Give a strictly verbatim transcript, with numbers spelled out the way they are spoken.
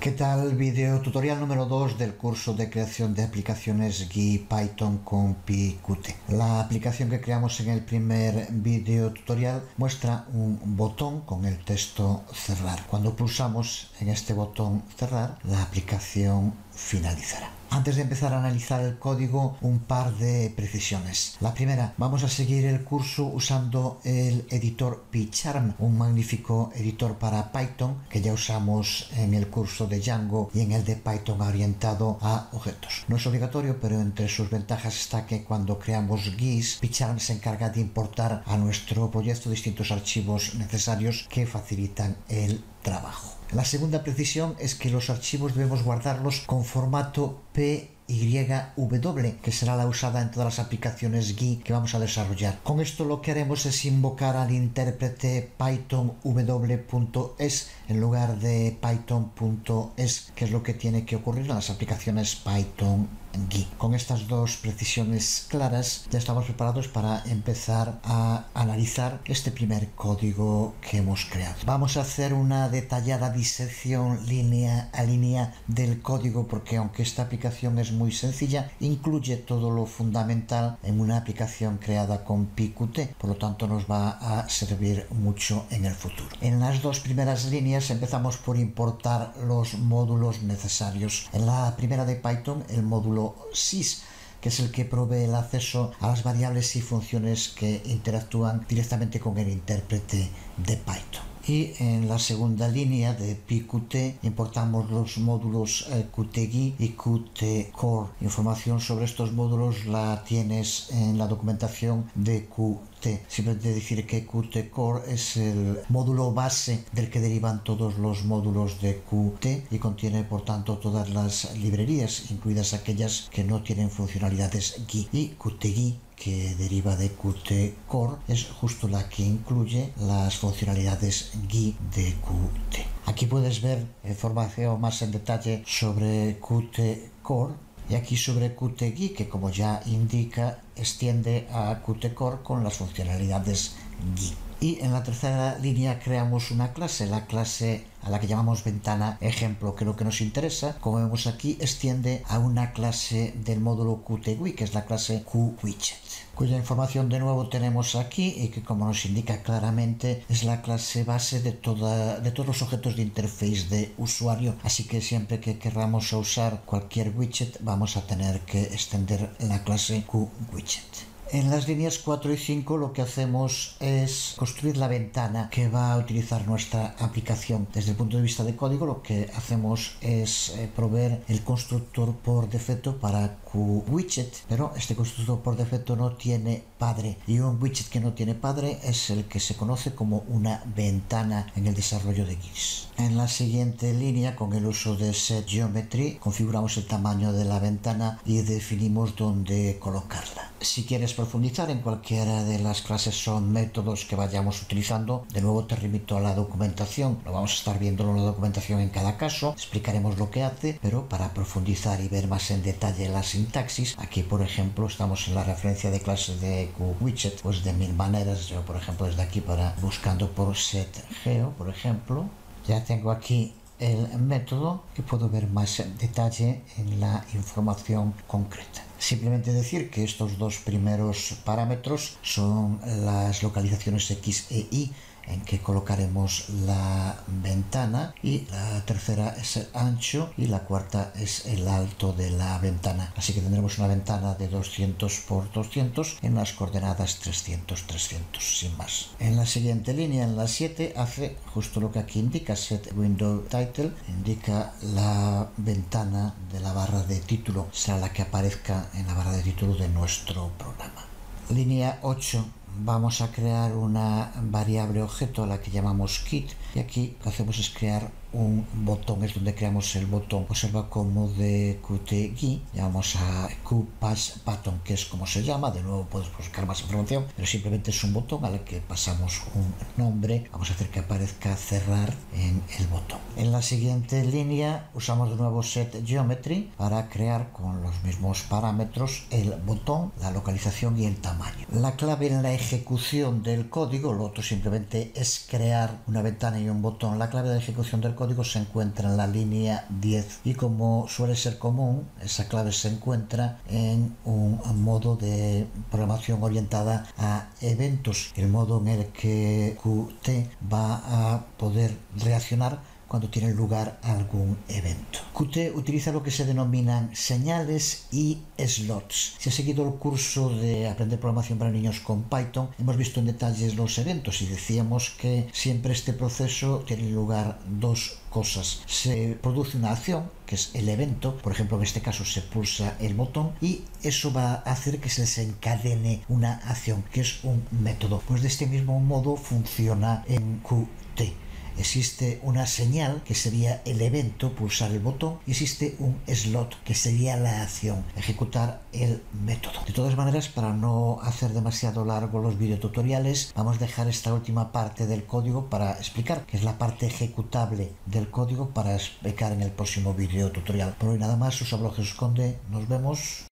¿Qué tal? Video tutorial número dos del curso de creación de aplicaciones G U I Python con PyQt. La aplicación que creamos en el primer video tutorial muestra un botón con el texto cerrar. Cuando pulsamos en este botón cerrar, la aplicación finalizará. Antes de empezar a analizar el código, un par de precisiones. La primera, vamos a seguir el curso usando el editor PyCharm, un magnífico editor para Python que ya usamos en el curso de Django y en el de Python orientado a objetos. No es obligatorio, pero entre sus ventajas está que cuando creamos G U Is, PyCharm se encarga de importar a nuestro proyecto distintos archivos necesarios que facilitan el trabajo. La segunda precisión es que los archivos debemos guardarlos con formato P Y W, que será la usada en todas las aplicaciones G U I que vamos a desarrollar. Con esto lo que haremos es invocar al intérprete python.w.es en lugar de python.es, que es lo que tiene que ocurrir en las aplicaciones Python G U I. Con estas dos precisiones claras ya estamos preparados para empezar a analizar este primer código que hemos creado. Vamos a hacer una detallada disección línea a línea del código porque aunque esta aplicación es muy sencilla, incluye todo lo fundamental en una aplicación creada con PyQt, por lo tanto nos va a servir mucho en el futuro. En las dos primeras líneas empezamos por importar los módulos necesarios. En la primera de Python, el módulo sys, que es el que provee el acceso a las variables y funciones que interactúan directamente con el intérprete de Python. Y en la segunda línea de PyQt importamos los módulos eh, QtGui y Qtcore. Información sobre estos módulos la tienes en la documentación de Qt. Simplemente decir que Qtcore es el módulo base del que derivan todos los módulos de Qt y contiene por tanto todas las librerías, incluidas aquellas que no tienen funcionalidades G U I. Y QtGui, que deriva de Qtcore, es justo la que incluye las funcionalidades G U I de Qt. Aquí puedes ver información más en detalle sobre Qtcore y aquí sobre QtGui, que como ya indica extiende a Qtcore con las funcionalidades G U I. Y en la tercera línea creamos una clase, la clase a la que llamamos ventana ejemplo, que lo que nos interesa, como vemos aquí, extiende a una clase del módulo QtGui, que es la clase QWidget, cuya información de nuevo tenemos aquí y que, como nos indica claramente, es la clase base de, toda, de todos los objetos de interface de usuario, así que siempre que queramos usar cualquier widget vamos a tener que extender la clase QWidget. En las líneas cuatro y cinco lo que hacemos es construir la ventana que va a utilizar nuestra aplicación. Desde el punto de vista de código lo que hacemos es eh, proveer el constructor por defecto para QWidget, pero este constructor por defecto no tiene padre y un widget que no tiene padre es el que se conoce como una ventana en el desarrollo de G U Is. En la siguiente línea, con el uso de setGeometry, configuramos el tamaño de la ventana y definimos dónde colocarla. Si quieres profundizar en cualquiera de las clases o métodos que vayamos utilizando, de nuevo te remito a la documentación. Lo vamos a estar viendo en la documentación en cada caso, explicaremos lo que hace, pero para profundizar y ver más en detalle la sintaxis, aquí por ejemplo estamos en la referencia de clase de QWidget, pues de mil maneras. Yo por ejemplo desde aquí, para buscando por setGeo, por ejemplo, ya tengo aquí el método que puedo ver más en detalle en la información concreta. Simplemente decir que estos dos primeros parámetros son las localizaciones X e Y en que colocaremos la ventana, y la tercera es el ancho y la cuarta es el alto de la ventana. Así que tendremos una ventana de doscientos por doscientos en las coordenadas trescientos trescientos, sin más. En la siguiente línea, en la siete, hace justo lo que aquí indica, set window title, indica la ventana de la barra de título, será la que aparezca en la barra de título de nuestro programa. Línea ocho, vamos a crear una variable objeto a la que llamamos kit, y aquí lo que hacemos es crear un botón, es donde creamos el botón. Observa como de QtGui llamamos a QPassButton, que es como se llama. De nuevo puedes buscar más información, pero simplemente es un botón al que pasamos un nombre. Vamos a hacer que aparezca cerrar en el botón. En la siguiente línea usamos de nuevo setGeometry para crear con los mismos parámetros el botón, la localización y el tamaño. La clave en la ejecución del código, lo otro simplemente es crear una ventana y un botón. La clave de ejecución del código código se encuentra en la línea diez y, como suele ser común, esa clave se encuentra en un modo de programación orientada a eventos, el modo en el que Qt va a poder reaccionar cuando tiene lugar algún evento. Qt utiliza lo que se denominan señales y slots. Si has seguido el curso de Aprender Programación para Niños con Python, hemos visto en detalles los eventos y decíamos que siempre este proceso tiene lugar dos cosas. Se produce una acción, que es el evento, por ejemplo en este caso se pulsa el botón y eso va a hacer que se desencadene una acción, que es un método. Pues de este mismo modo funciona en Qt. Existe una señal, que sería el evento, pulsar el botón, y existe un slot, que sería la acción, ejecutar el método. De todas maneras, para no hacer demasiado largo los videotutoriales, vamos a dejar esta última parte del código para explicar, que es la parte ejecutable del código, para explicar en el próximo videotutorial. Por hoy nada más, os hablo Jesús Conde, nos vemos.